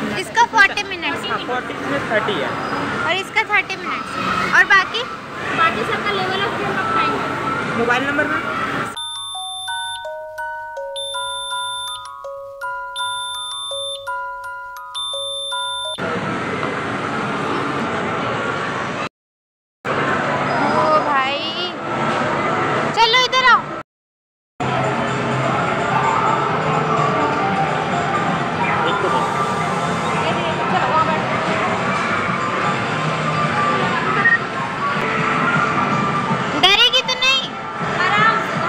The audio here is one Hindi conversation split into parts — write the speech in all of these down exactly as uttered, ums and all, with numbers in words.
इसका फोर्टी मिनट्स हाँ फोर्टी में थर्टी है और इसका थर्टी मिनट्स और बाकी बाकी सबका लेवल ऑफ गेम आप खाएंगे। मोबाइल नंबर में ओ भाई चलो इधर आओ। डरेगी तो नहीं? आराम से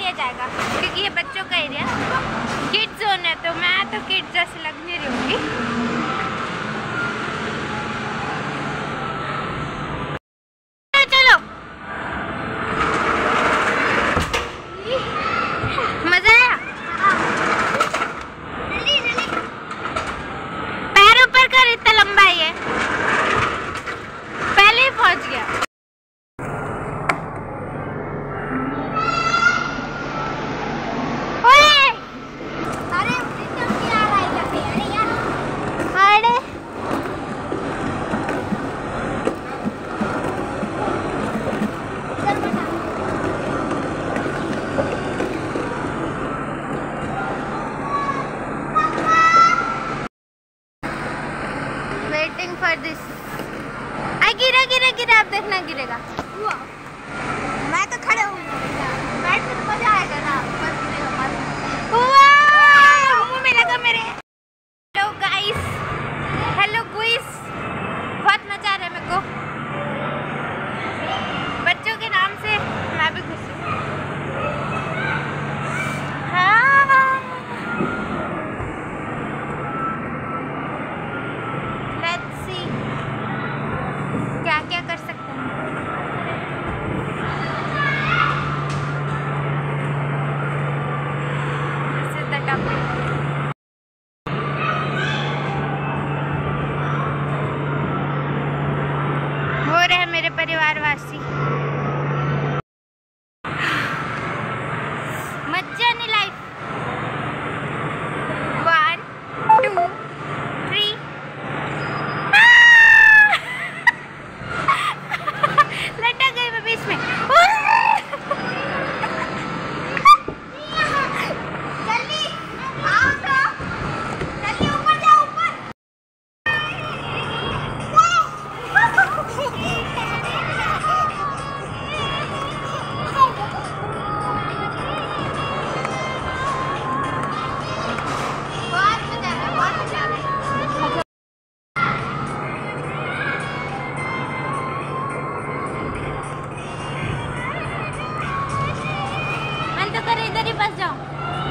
लिया जाएगा क्योंकि ये बच्चों का एरिया किड जोन है, तो मैं तो किड जैसे लग नहीं रही होंगी। चलो मजा आया? पैर ऊपर कर, इतना लंबा ही है, पहले ही पहुंच गया। Waiting for this. आई गिरा गिरा गिरा, आप देखना गिरेगा। मैं तो खड़े हूँ, बैठ के तो मजा आएगा ना। मुंह में लगा मेरे। हेलो गाइस, हेलो गुइस, बहुत मजा आ रहा है मेरे को। बच्चों के नाम से मैं भी खुश हूँ। हाँ, लेट्स सी क्या क्या कर सकते हैं। This is the topic. हो रहे हैं मेरे परिवारवासी, मजा नहीं लाइफ। वन टू थ्री, लटक गई मैं बीच में। जल्दी आओ तो, जल्दी ऊपर जाओ, ऊपर। बहुत मजा आ रहा है, बहुत मजा आ रहा है। मन तो करे इधर ही बस जाओ।